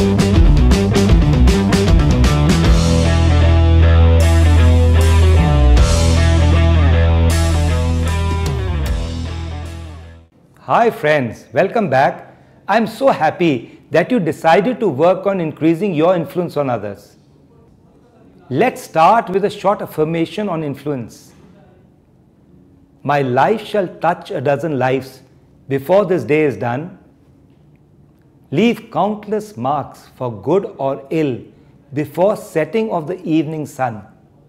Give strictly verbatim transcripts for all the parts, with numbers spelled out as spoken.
Hi friends, welcome back. I'm so happy that you decided to work on increasing your influence on others. Let's start with a short affirmation on influence. My life shall touch a dozen lives before this day is done. Leave countless marks for good or ill before setting of the evening sun.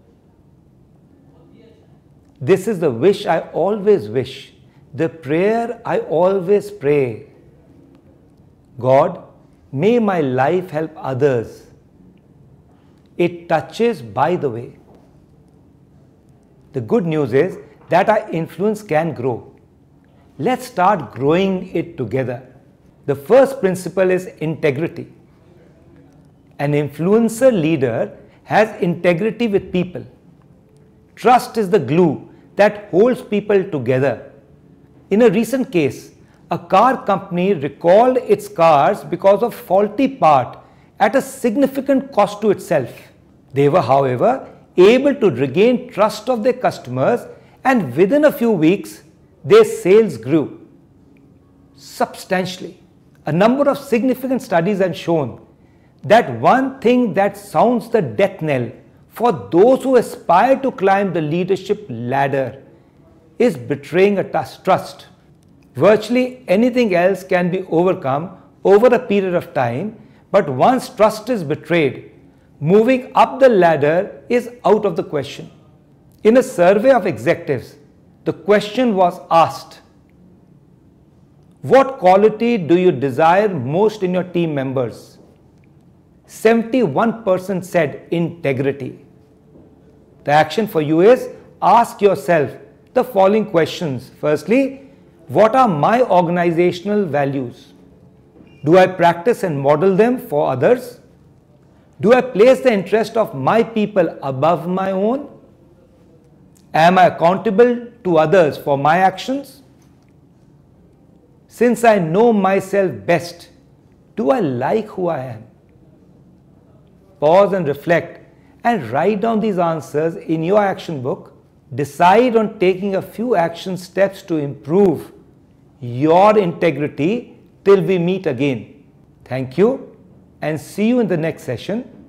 This is the wish I always wish, the prayer I always pray. God, may my life help others. It touches by the way. The good news is that our influence can grow. Let's start growing it together. The first principle is integrity. An influencer leader has integrity with people. Trust is the glue that holds people together. In a recent case, a car company recalled its cars because of faulty part at a significant cost to itself. They were, however, able to regain trust of their customers, and within a few weeks, their sales grew substantially. A number of significant studies have shown that one thing that sounds the death knell for those who aspire to climb the leadership ladder is betraying a trust. Virtually anything else can be overcome over a period of time, but once trust is betrayed, moving up the ladder is out of the question. In a survey of executives, the question was asked, what quality do you desire most in your team members? seventy-one percent said integrity. The action for you is ask yourself the following questions. Firstly, what are my organizational values? Do I practice and model them for others? Do I place the interest of my people above my own? Am I accountable to others for my actions? Since I know myself best, do I like who I am? Pause and reflect and write down these answers in your action book. Decide on taking a few action steps to improve your integrity till we meet again. Thank you and see you in the next session.